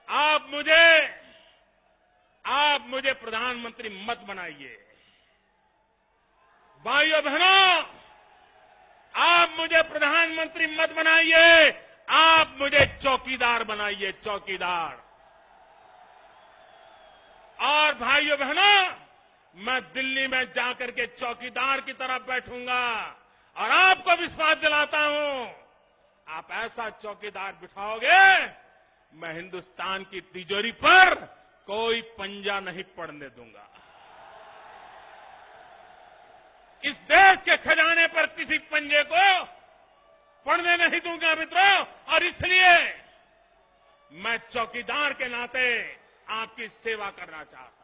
आप मुझे प्रधानमंत्री मत बनाइए। भाइयों बहनों, आप मुझे प्रधानमंत्री मत बनाइए, आप मुझे चौकीदार बनाइए, चौकीदार। और भाइयों बहनों, मैं दिल्ली में जाकर के चौकीदार की तरफ बैठूंगा और आपको विश्वास दिलाता हूं, आप ऐसा चौकीदार बिठाओगे, मैं हिंदुस्तान की तिजोरी पर कोई पंजा नहीं पड़ने दूंगा। इस देश के खजाने पर किसी पंजे को पड़ने नहीं दूंगा मित्रों। और इसलिए मैं चौकीदार के नाते आपकी सेवा करना चाहता हूं।